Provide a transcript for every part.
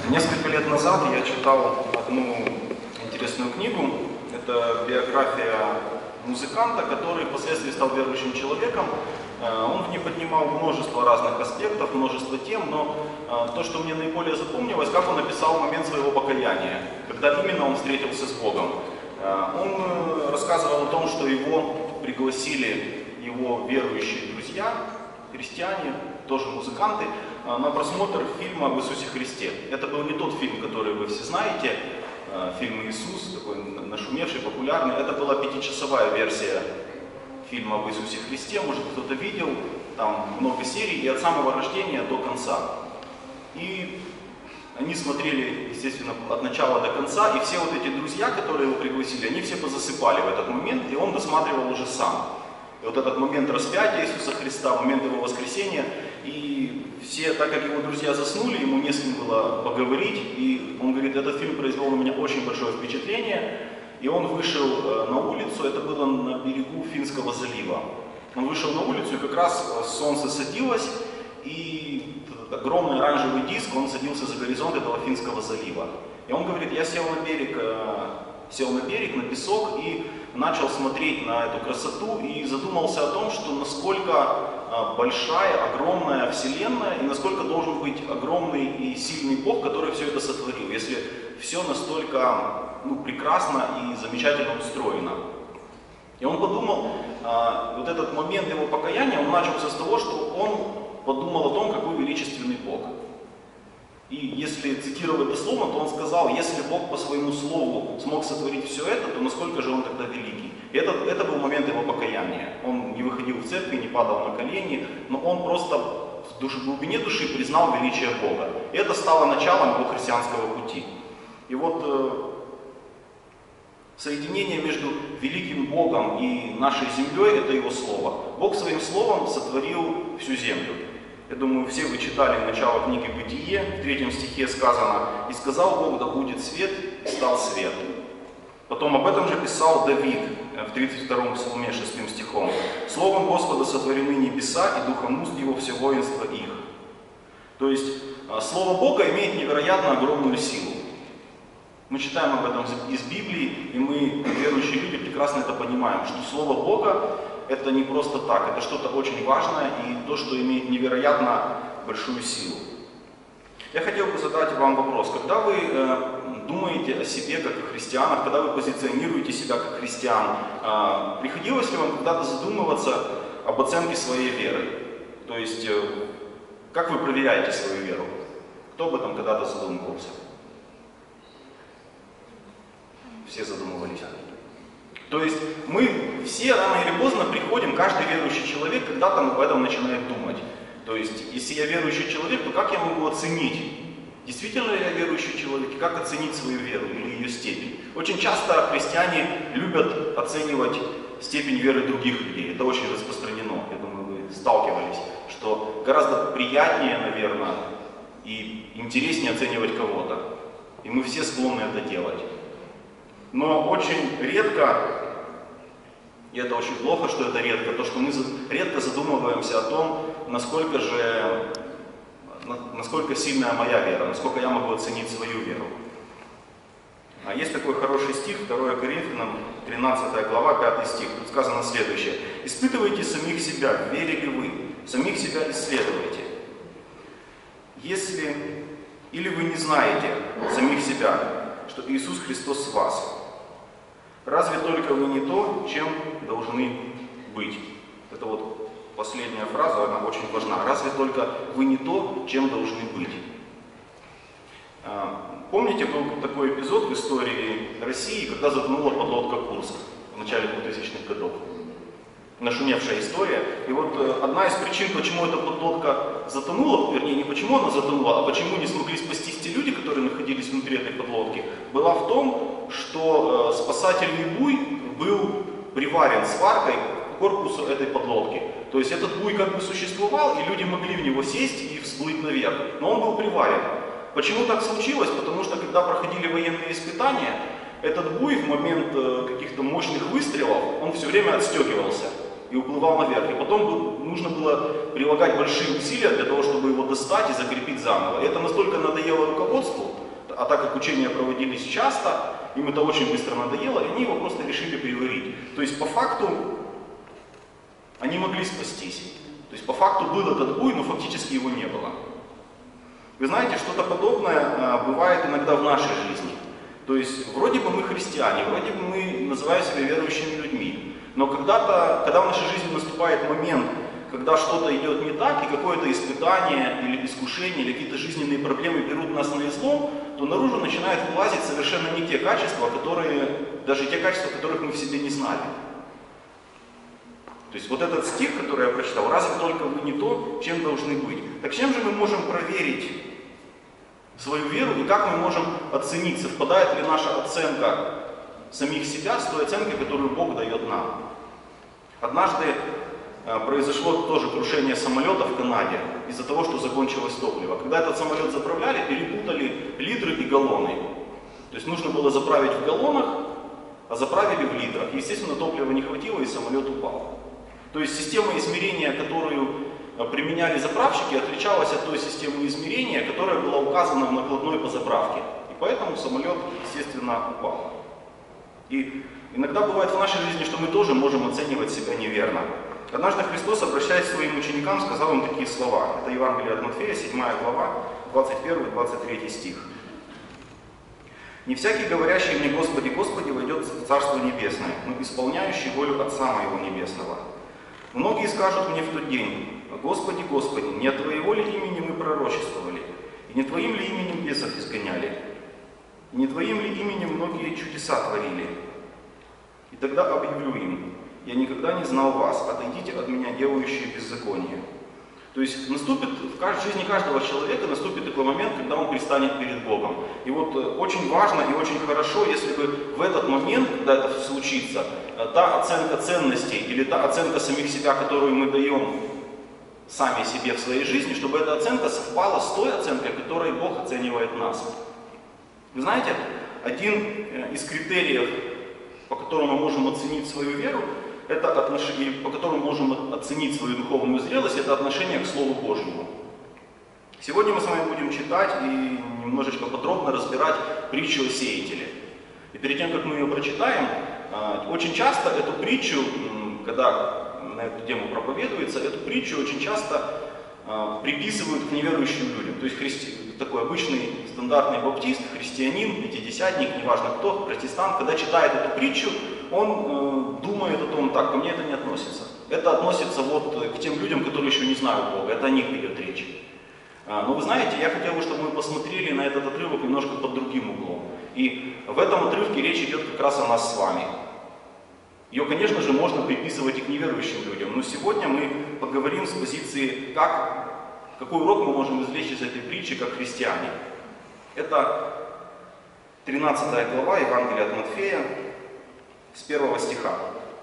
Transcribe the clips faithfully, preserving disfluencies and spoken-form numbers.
Несколько лет назад я читал одну интересную книгу. Это биография музыканта, который впоследствии стал верующим человеком. Он в ней поднимал множество разных аспектов, множество тем, но то, что мне наиболее запомнилось, как он описал момент своего покаяния, когда именно он встретился с Богом. Он рассказывал о том, что его пригласили его верующие друзья, христиане, тоже музыканты, на просмотр фильма об Иисусе Христе. Это был не тот фильм, который вы все знаете, фильм «Иисус», такой нашумевший, популярный. Это была пятичасовая версия фильма об Иисусе Христе, может кто-то видел, там много серий, и от самого рождения до конца. И они смотрели, естественно, от начала до конца, и все вот эти друзья, которые его пригласили, они все позасыпали в этот момент, и он досматривал уже сам. И вот этот момент распятия Иисуса Христа, момент его воскресения, и все, так как его друзья заснули, ему не с кем было поговорить, и он говорит, этот фильм произвел на меня очень большое впечатление, и он вышел на улицу, это было на берегу Финского залива. Он вышел на улицу, и как раз солнце садилось, и этот огромный оранжевый диск, он садился за горизонт этого Финского залива. И он говорит, я сел на берег, сел на берег, на песок, и начал смотреть на эту красоту, и задумался о том, что насколько большая, огромная Вселенная, и насколько должен быть огромный и сильный Бог, который все это сотворил, если все настолько ну, прекрасно и замечательно устроено. И он подумал, вот этот момент его покаяния, он начался с того, что он подумал о том, какой величественный Бог. И если цитировать дословно, то он сказал, если Бог по своему слову смог сотворить все это, то насколько же он тогда великий. И это, это был момент его покаяния. Он не выходил в церкви, не падал на колени, но он просто в, душе, в глубине души признал величие Бога. И это стало началом его христианского пути. И вот э, соединение между великим Богом и нашей землей – это его слово. Бог своим словом сотворил всю землю. Я думаю, все вы читали начало книги «Бытие», в третьем стихе сказано «И сказал Бог, да будет свет, и стал свет». Потом об этом же писал Давид в тридцать втором псалме шестым стихом «Словом Господа сотворены небеса, и духом уст его все воинство их». То есть, Слово Бога имеет невероятно огромную силу. Мы читаем об этом из Библии, и мы, как верующие люди, прекрасно это понимаем, что Слово Бога это не просто так, это что-то очень важное и то, что имеет невероятно большую силу. Я хотел бы задать вам вопрос. Когда вы э, думаете о себе как о христианах, когда вы позиционируете себя как христиан, э, приходилось ли вам когда-то задумываться об оценке своей веры? То есть, э, как вы проверяете свою веру? Кто об этом когда-то задумывался? Все задумывались. То есть мы все рано или поздно приходим, каждый верующий человек когда-то об этом начинает думать. То есть, если я верующий человек, то как я могу оценить, действительно ли я верующий человек, и как оценить свою веру или ее степень? Очень часто христиане любят оценивать степень веры других людей. Это очень распространено, я думаю, вы сталкивались, что гораздо приятнее, наверное, и интереснее оценивать кого-то. И мы все склонны это делать. Но очень редко, и это очень плохо, что это редко, то, что мы редко задумываемся о том, насколько же, насколько сильная моя вера, насколько я могу оценить свою веру. А есть такой хороший стих, второе Коринфянам, тринадцатая глава, пятый стих. Тут сказано следующее. «Испытывайте самих себя, в вере ли вы, самих себя исследуйте. Если, или вы не знаете самих себя, что Иисус Христос в вас, разве только вы не то, чем должны быть?» Это вот последняя фраза, она очень важна. Разве только вы не то, чем должны быть? Помните, был такой эпизод в истории России, когда затонула подлодка «Курск» в начале двухтысячных годов? Нашумевшая история. И вот одна из причин, почему эта подлодка затонула, вернее, не почему она затонула, а почему не смогли спастись те люди, которые находились внутри этой подлодки, была в том, что спасательный буй был приварен сваркой к корпусу этой подлодки. То есть этот буй как бы существовал, и люди могли в него сесть и всплыть наверх, но он был приварен. Почему так случилось? Потому что когда проходили военные испытания, этот буй в момент каких-то мощных выстрелов, он все время отстегивался. и уплывал наверх. И потом нужно было прилагать большие усилия для того, чтобы его достать и закрепить заново. И это настолько надоело руководству, а так как учения проводились часто, им это очень быстро надоело, и они его просто решили переварить. То есть по факту они могли спастись. То есть по факту был этот буй, но фактически его не было. Вы знаете, что-то подобное а, бывает иногда в нашей жизни. То есть вроде бы мы христиане, вроде бы мы называем себя верующими людьми, но когда-то, когда в нашей жизни наступает момент, когда что-то идет не так, и какое-то испытание или искушение, или какие-то жизненные проблемы берут нас на излом, то наружу начинают вылазить совершенно не те качества, которые, даже те качества, которых мы в себе не знали. То есть вот этот стих, который я прочитал, разве только вы не то, чем должны быть. Так чем же мы можем проверить свою веру и как мы можем оценить, совпадает ли наша оценка самих себя с той оценкой, которую Бог дает нам? Однажды произошло тоже крушение самолета в Канаде из-за того, что закончилось топливо. Когда этот самолет заправляли, перепутали литры и галлоны. То есть нужно было заправить в галлонах, а заправили в литрах. Естественно, топлива не хватило и самолет упал. То есть система измерения, которую применяли заправщики, отличалась от той системы измерения, которая была указана в накладной по заправке. И поэтому самолет, естественно, упал. И иногда бывает в нашей жизни, что мы тоже можем оценивать себя неверно. Однажды Христос, обращаясь к своим ученикам, сказал им такие слова. Это Евангелие от Матфея, седьмая глава, двадцать первый — двадцать третий стих. «Не всякий, говорящий мне Господи, Господи, войдет в Царство Небесное, но исполняющий волю Отца Моего Небесного. Многие скажут мне в тот день: Господи, Господи, не от Твоего ли имени мы пророчествовали, и не Твоим ли именем бесов изгоняли, и не Твоим ли именем многие чудеса творили? И тогда объявлю им: я никогда не знал вас, отойдите от меня, делающие беззаконие». То есть наступит в жизни каждого человека наступит такой момент, когда он предстанет перед Богом. И вот очень важно и очень хорошо, если бы в этот момент, когда это случится, та оценка ценностей или та оценка самих себя, которую мы даем сами себе в своей жизни, чтобы эта оценка совпала с той оценкой, которой Бог оценивает нас. Вы знаете, один из критериев, по которому мы можем оценить свою веру, это отношение, по которому можем оценить свою духовную зрелость, это отношение к Слову Божьему. Сегодня мы с вами будем читать и немножечко подробно разбирать притчу о сеятеле. И перед тем, как мы ее прочитаем, очень часто эту притчу, когда на эту тему проповедуется, эту притчу очень часто приписывают к неверующим людям. То есть христи... такой обычный стандартный баптист, христианин, пятидесятник, неважно кто, протестант, когда читает эту притчу, он э, думает о том, так, ко мне это не относится. Это относится вот к тем людям, которые еще не знают Бога, это о них идет речь. А, но вы знаете, я хотел бы, чтобы мы посмотрели на этот отрывок немножко под другим углом. И в этом отрывке речь идет как раз о нас с вами. Ее, конечно же, можно приписывать и к неверующим людям, но сегодня мы поговорим с позиции, как, какой урок мы можем извлечь из этой притчи как христиане. Это тринадцатая глава Евангелия от Матфея, с первого стиха.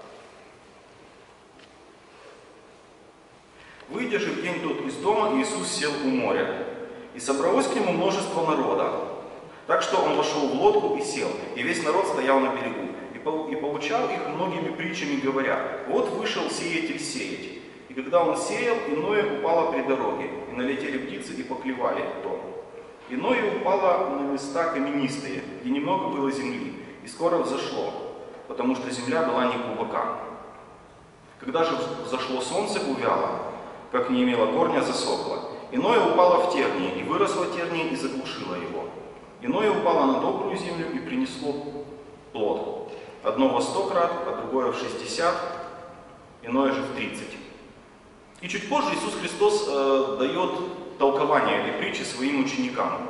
«Выйдя же в день тот из дома, Иисус сел у моря, и собралось к нему множество народа, так что он вошел в лодку и сел, и весь народ стоял на берегу, и поучал их многими притчами, говоря: вот вышел сеятель сеять, и когда он сеял, иное упало при дороге, и налетели птицы и поклевали дом. Иное упало на места каменистые, где немного было земли, и скоро взошло, потому что земля была не глубока. Когда же взошло солнце, увяло, как не имело корня, засохло. Иное упало в тернии, и выросло терние, и заглушило его. Иное упало на добрую землю, и принесло плод. Одно во сто крат, а другое в шестьдесят, иное же в тридцать. И чуть позже Иисус Христос э, дает толкование этой притчи своим ученикам.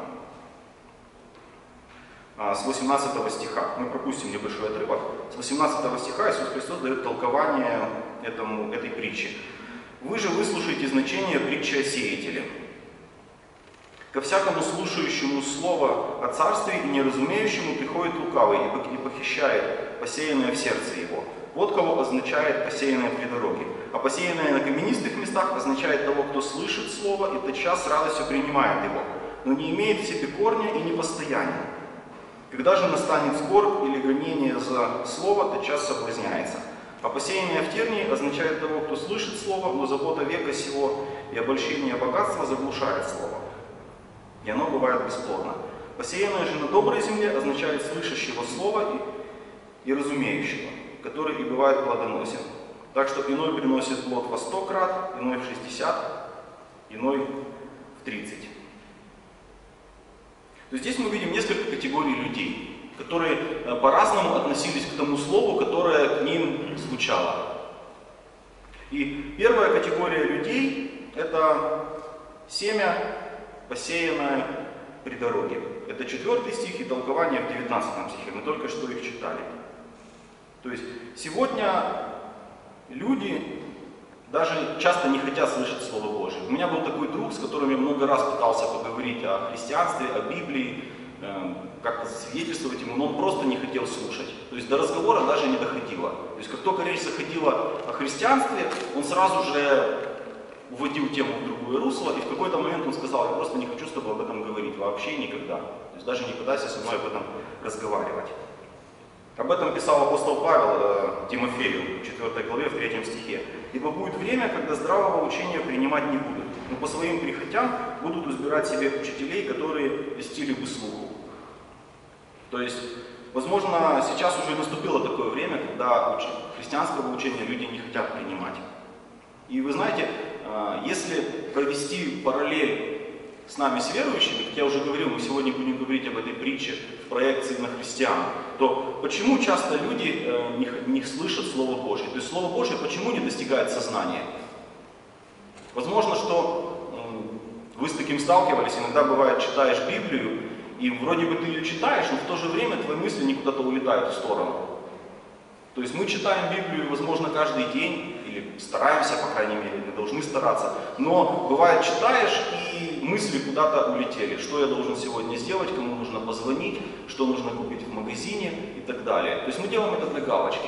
С восемнадцатого стиха. Мы пропустим небольшой отрывок. С восемнадцатого стиха Иисус Христос дает толкование этому, этой притчи. «Вы же выслушаете значение притчи о сеятеле. Ко всякому слушающему слово о царстве и неразумеющему приходит лукавый и похищает посеянное в сердце его. Вот кого означает посеянное при дороге. А посеянное на каменистых местах означает того, кто слышит слово и тотчас с радостью принимает его, но не имеет в себе корня и непостояния. Когда же настанет скорбь или гонение за слово, тотчас соблазняется. А посеянное в тернии означает того, кто слышит слово, но забота века сего и обольщение богатства заглушает слово, и оно бывает бесплодно. Посеянное же на доброй земле означает слышащего слова и, и разумеющего, который и бывает плодоносен. Так что иной приносит плод во сто крат, иной в шестьдесят, иной в тридцать. То есть здесь мы видим несколько категорий людей, которые по-разному относились к тому слову, которое к ним звучало. И первая категория людей – это семя, посеянное при дороге. Это четвертый стих и толкование в девятнадцатом стихе. Мы только что их читали. То есть сегодня люди даже часто не хотят слышать Слово Божие. У меня был такой друг, с которым я много раз пытался поговорить о христианстве, о Библии, э, как-то свидетельствовать ему, но он просто не хотел слушать. То есть до разговора даже не доходило. То есть как только речь заходила о христианстве, он сразу же уводил тему в другое русло, и в какой-то момент он сказал: я просто не хочу с тобой об этом говорить вообще никогда. То есть даже не пытайся со мной об этом разговаривать. Об этом писал апостол Павел э, Тимофею в четвёртой главе, в третьем стихе. «Ибо будет время, когда здравого учения принимать не будут, но по своим прихотям будут избирать себе учителей, которые льстили бы слуху». То есть, возможно, сейчас уже наступило такое время, когда уч... христианского учения люди не хотят принимать. И вы знаете, э, если провести параллель с нами, с верующими, как я уже говорил, мы сегодня будем говорить об этой притче в проекции на христиан, то почему часто люди э, не, не слышат Слово Божие? То есть Слово Божие почему не достигает сознания? Возможно, что э, вы с таким сталкивались, иногда бывает, читаешь Библию, и вроде бы ты ее читаешь, но в то же время твои мысли не куда-то улетают в сторону. То есть мы читаем Библию, возможно, каждый день, или стараемся, по крайней мере, мы должны стараться, но бывает, читаешь, и мысли куда-то улетели. Что я должен сегодня сделать, кому нужно позвонить, что нужно купить в магазине и так далее. То есть мы делаем это для галочки.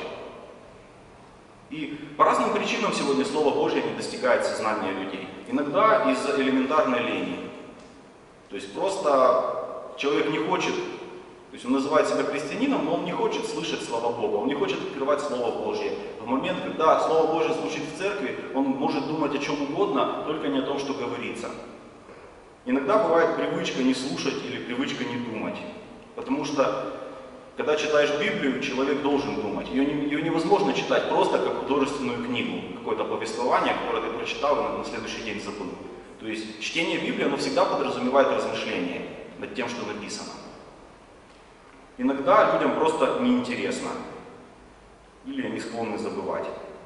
И по разным причинам сегодня Слово Божье не достигает сознания людей. Иногда из-за элементарной лени. То есть просто человек не хочет. То есть он называет себя христианином, но он не хочет слышать слова Бога, он не хочет открывать Слово Божье. В момент, когда Слово Божье звучит в церкви, он может думать о чем угодно, только не о том, что говорится. Иногда бывает привычка не слушать или привычка не думать. Потому что, когда читаешь Библию, человек должен думать. Ее, не, ее невозможно читать просто как художественную книгу, какое-то повествование, которое ты прочитал и на следующий день забыл. То есть чтение Библии, оно всегда подразумевает размышление над тем, что написано. Иногда людям просто неинтересно, или они склонны забывать.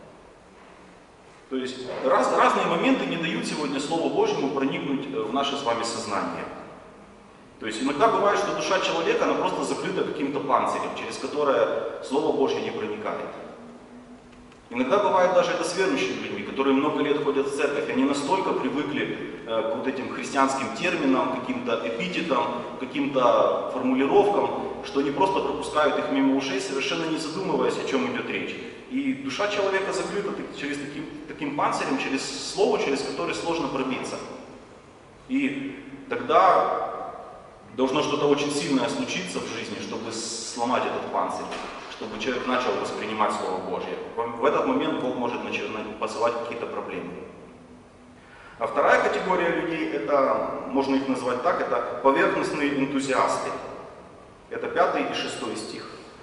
То есть раз, разные моменты не дают сегодня Слову Божьему проникнуть в наше с вами сознание. То есть иногда бывает, что душа человека, она просто закрыта каким-то панцирем, через которое Слово Божье не проникает. Иногда бывает даже это с верующими людьми, которые много лет ходят в церковь, они настолько привыкли э, к вот этим христианским терминам, каким-то эпитетам, каким-то формулировкам, что они просто пропускают их мимо ушей, совершенно не задумываясь, о чем идет речь. И душа человека закрыта через таким, таким панцирем, через слово, через которое сложно пробиться. И тогда должно что-то очень сильное случиться в жизни, чтобы сломать этот панцирь, чтобы человек начал воспринимать Слово Божье. В этот момент Бог может посылать какие-то проблемы. А вторая категория людей, это, можно их назвать так, это поверхностные энтузиасты. Это пятый и шестой стих.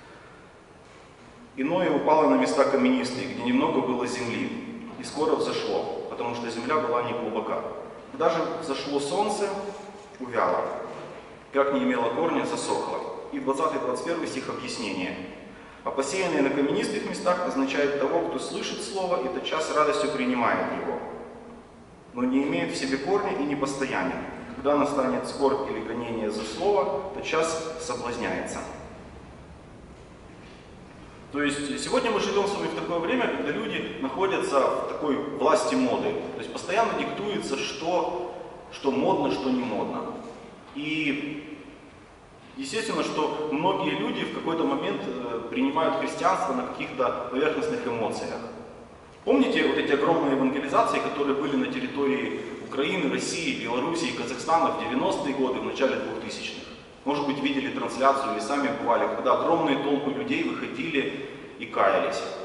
«Иное упало на места каменистые, где немного было земли, и скоро взошло, потому что земля была не глубока. Когда же взошло солнце, увяло, как не имело корня, засохло». И двадцатый-двадцать первый стих объяснение. «А посеянные на каменистых местах означает того, кто слышит слово и тотчас с радостью принимает его, но не имеет в себе корня и не постоянен. Когда настанет скорбь или гонение за слово, тотчас соблазняется». То есть сегодня мы живем с вами в такое время, когда люди находятся в такой власти моды. То есть постоянно диктуется, что, что модно, что не модно. И естественно, что многие люди в какой-то момент принимают христианство на каких-то поверхностных эмоциях. Помните вот эти огромные евангелизации, которые были на территории Украины, России, Белоруссии, Казахстана в девяностые годы, в начале двухтысячных? Может быть, видели трансляцию или сами бывали, когда огромные толпы людей выходили и каялись.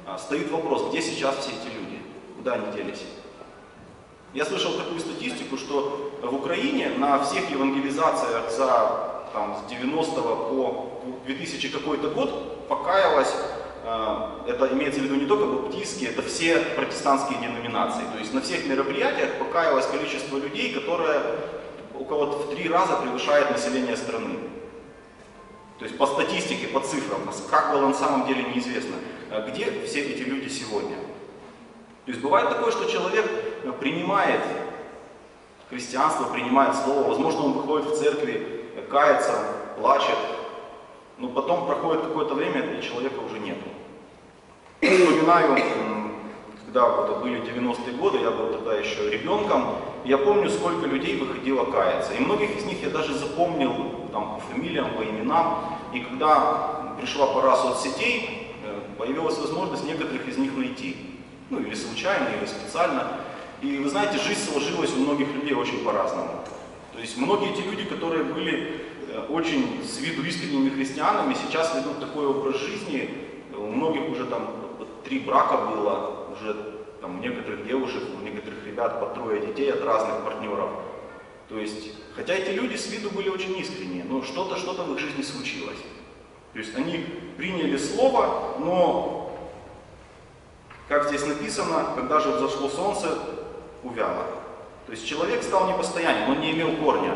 стоит вопрос, где сейчас все эти люди, куда они делись. Я слышал такую статистику, что в Украине на всех евангелизациях за там, с девяностого по две тысячи какой-то год покаялось, это имеется в виду не только баптистские, это все протестантские деноминации. То есть на всех мероприятиях покаялось количество людей, которое около в три раза превышает население страны. То есть по статистике, по цифрам, как было на самом деле неизвестно, где все эти люди сегодня. То есть бывает такое, что человек принимает христианство, принимает слово, возможно, он выходит в церкви, кается, плачет, но потом проходит какое-то время, и человека уже нету. Вспоминаю, когда вот были девяностые годы, я был тогда еще ребенком, я помню, сколько людей выходило каяться. И многих из них я даже запомнил там, по фамилиям, по именам. И когда пришла пора соцсетей, появилась возможность некоторых из них найти. Ну или случайно, или специально. И вы знаете, жизнь сложилась у многих людей очень по-разному. То есть многие эти люди, которые были очень с виду искренними христианами, сейчас ведут такой образ жизни. У многих уже там три брака было, уже там, у некоторых девушек, у некоторых ребят по трое детей от разных партнеров. То есть, хотя эти люди с виду были очень искренние, но что-то, что-то в их жизни случилось. То есть они приняли слово, но, как здесь написано, когда же взошло солнце, увяло. То есть человек стал непостоянен, он не имел корня.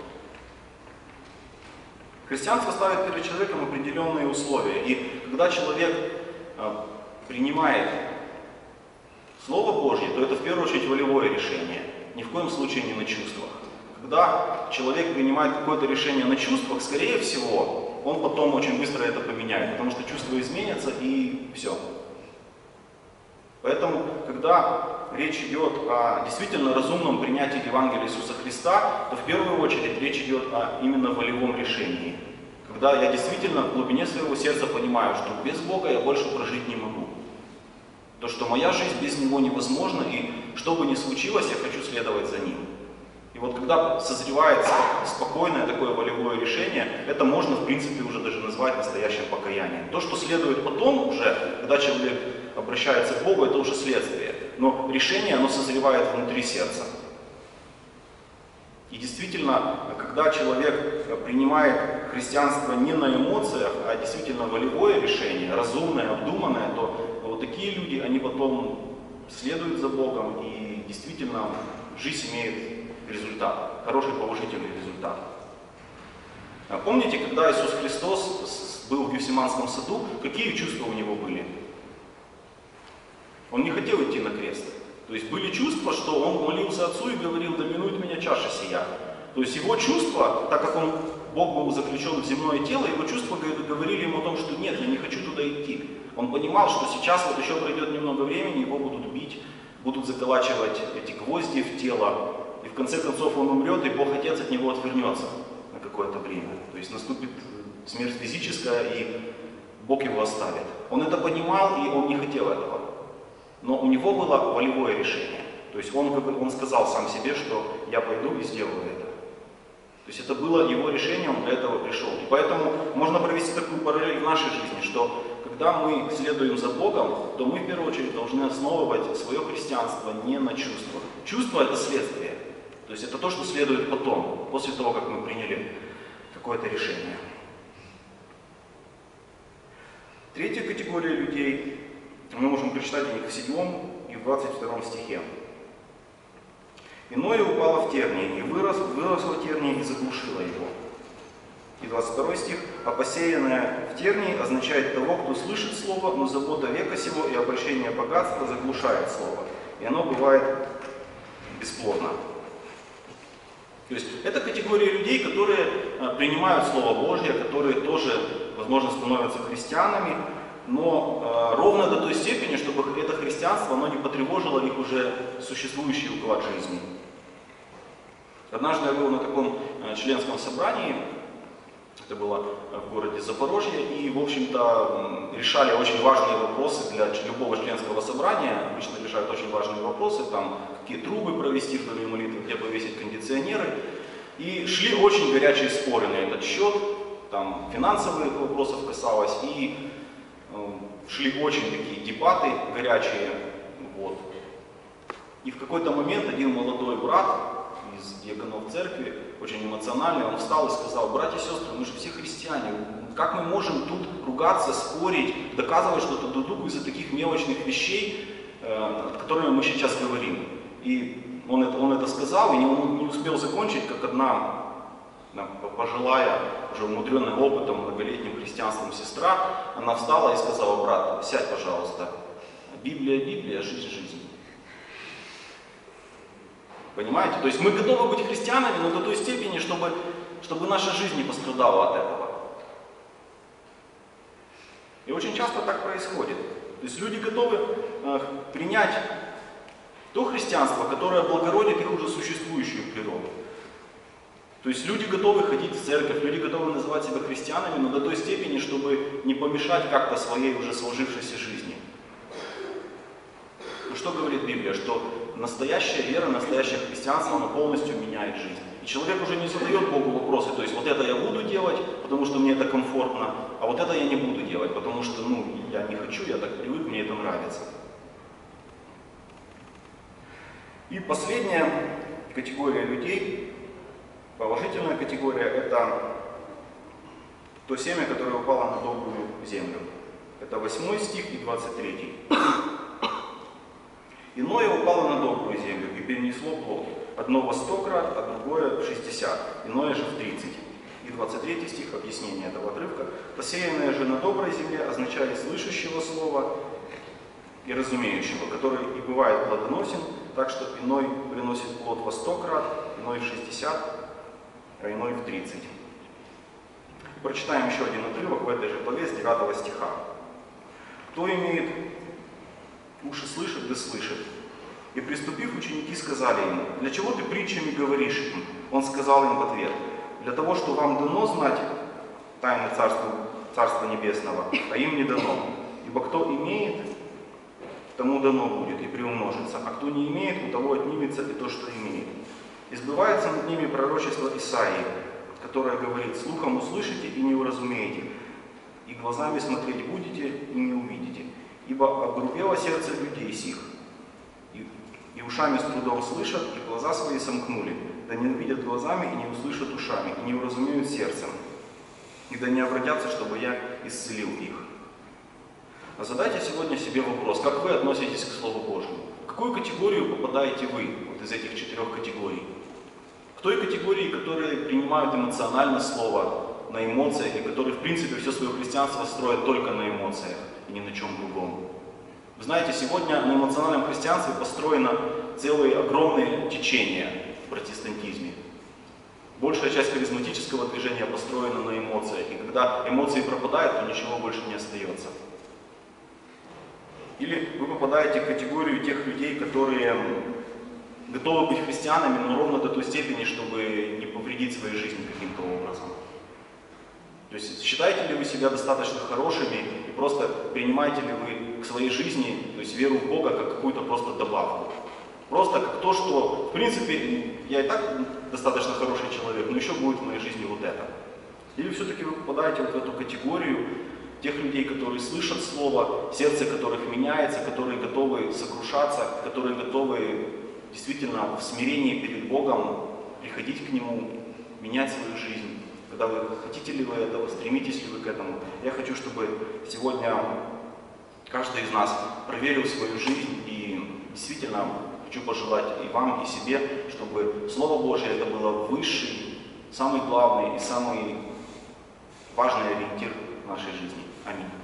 Христианство ставит перед человеком определенные условия. И когда человек э, принимает Слово Божье, то это в первую очередь волевое решение. Ни в коем случае не на чувствах. Когда человек принимает какое-то решение на чувствах, скорее всего, он потом очень быстро это поменяет, потому что чувства изменятся и все. Поэтому, когда речь идет о действительно разумном принятии Евангелия Иисуса Христа, то в первую очередь речь идет о именно волевом решении. Когда я действительно в глубине своего сердца понимаю, что без Бога я больше прожить не могу. То, что моя жизнь без Него невозможна, и что бы ни случилось, я хочу следовать за Ним. И вот когда созревает спокойное такое волевое решение, это можно, в принципе, уже даже назвать настоящим покаянием. То, что следует потом уже, когда человек обращается к Богу, это уже следствие. Но решение, оно созревает внутри сердца. И действительно, когда человек принимает христианство не на эмоциях, а действительно волевое решение, разумное, обдуманное, то вот такие люди, они потом следуют за Богом, и действительно жизнь имеет результат, хороший положительный результат. Помните, когда Иисус Христос был в Гефсиманском саду, какие чувства у него были? Он не хотел идти на крест. То есть были чувства, что он молился Отцу и говорил: да минует меня чаша сия. То есть его чувства, так как он, Бог был заключен в земное тело, его чувства говорили ему о том, что нет, я не хочу туда идти. Он понимал, что сейчас вот еще пройдет немного времени, его будут бить, будут заколачивать эти гвозди в тело, и в конце концов он умрет, и Бог Отец от него отвернется на какое-то время. То есть наступит смерть физическая, и Бог его оставит. Он это понимал, и он не хотел этого. Но у него было волевое решение. То есть он, он сказал сам себе, что я пойду и сделаю это. То есть это было его решение, он для этого пришел. И поэтому можно провести такую параллель в нашей жизни, что когда мы следуем за Богом, то мы в первую очередь должны основывать свое христианство не на чувствах. Чувство — это следствие. То есть это то, что следует потом, после того, как мы приняли какое-то решение. Третья категория людей, мы можем прочитать о них в седьмом и в двадцать втором стихе. «Иное упало в тернии, и вырос, выросло терние и заглушило его». И двадцать второй стих. «А посеянное в тернии означает того, кто слышит слово, но забота века сего и обольщение богатства заглушает слово, и оно бывает бесплодно». То есть это категория людей, которые принимают Слово Божье, которые тоже, возможно, становятся христианами, но э, ровно до той степени, чтобы это христианство, оно не потревожило их уже существующий уклад жизни. Однажды я был на таком э, членском собрании, это было в городе Запорожье, и, в общем-то, решали очень важные вопросы для любого членского собрания. Обычно решают очень важные вопросы, там, какие трубы провести в доме молитвы, где повесить кондиционеры. И шли очень горячие споры на этот счет, там финансовых вопросов касалось, и шли очень такие дебаты горячие. Вот. И в какой-то момент один молодой брат из диаконов церкви, очень эмоциональный, он встал и сказал: братья и сестры, мы же все христиане, как мы можем тут ругаться, спорить, доказывать что-то друг другу из-за таких мелочных вещей, э, которыми мы сейчас говорим. И он это, он это сказал, и не, он не успел закончить, как одна пожилая, уже умудренная опытом, многолетним христианством сестра, она встала и сказала: брат, сядь, пожалуйста, Библия, Библия, жизнь, жизнь. Понимаете? То есть мы готовы быть христианами, но до той степени, чтобы, чтобы наша жизнь не пострадала от этого. И очень часто так происходит. То есть люди готовы э, принять то христианство, которое облагородит их уже существующую природу. То есть люди готовы ходить в церковь, люди готовы называть себя христианами, но до той степени, чтобы не помешать как-то своей уже сложившейся жизни. Ну что говорит Библия? Что настоящая вера, настоящее христианство, оно полностью меняет жизнь. И человек уже не задает Богу вопросы, то есть вот это я буду делать, потому что мне это комфортно, а вот это я не буду делать, потому что ну, я не хочу, я так привык, мне это нравится. И последняя категория людей, положительная категория, это то семя, которое упало на добрую землю. Это восьмой стих и двадцать третий. Иное упало на добрую землю и перенесло плод. Одно во сто крат, а другое в шестьдесят, иное же в тридцать. И двадцать третий стих, объяснение этого отрывка. Посеянное же на доброй земле означает слышащего слова и разумеющего, который и бывает плодоносен, так что иной приносит плод во сто крат, иной в шестьдесят, а иной в тридцать. Прочитаем еще один отрывок в этой же главе с девятого стиха. Кто имеет уши слышит, да слышит. И приступив, ученики сказали ему: для чего ты притчами говоришь им? Он сказал им в ответ: для того, что вам дано знать тайны Царства, Царства Небесного, а им не дано. Ибо кто имеет, тому дано будет и приумножится, а кто не имеет, у того отнимется и то, что имеет. И сбывается над ними пророчество Исаии, которое говорит: слухом услышите и не уразумеете, и глазами смотреть будете и не увидите. Ибо обгрубело сердце людей сих, и, и ушами с трудом слышат, и глаза свои сомкнули, да не увидят глазами и не услышат ушами, и не уразумеют сердцем, и да не обратятся, чтобы я исцелил их. А задайте сегодня себе вопрос: как вы относитесь к Слову Божьему? В какую категорию попадаете вы вот из этих четырех категорий? К той категории, которые принимают эмоционально Слово, на эмоциях, и которые в принципе все свое христианство строят только на эмоциях и ни на чем другом. Вы знаете, сегодня на эмоциональном христианстве построено целые огромные течения в протестантизме. Большая часть харизматического движения построена на эмоциях, и когда эмоции пропадают, то ничего больше не остается. Или вы попадаете в категорию тех людей, которые готовы быть христианами, но ровно до той степени, чтобы не повредить своей жизни каким-то образом. То есть считаете ли вы себя достаточно хорошими и просто принимаете ли вы к своей жизни, то есть веру в Бога, как какую-то просто добавку? Просто как то, что, в принципе, я и так достаточно хороший человек, но еще будет в моей жизни вот это. Или все-таки вы попадаете вот в эту категорию тех людей, которые слышат Слово, сердце которых меняется, которые готовы сокрушаться, которые готовы действительно в смирении перед Богом приходить к Нему, менять свою жизнь. Когда вы хотите ли вы этого, стремитесь ли вы к этому. Я хочу, чтобы сегодня каждый из нас проверил свою жизнь, и действительно хочу пожелать и вам, и себе, чтобы Слово Божие это было высший, самый главный и самый важный ориентир в нашей жизни. Аминь.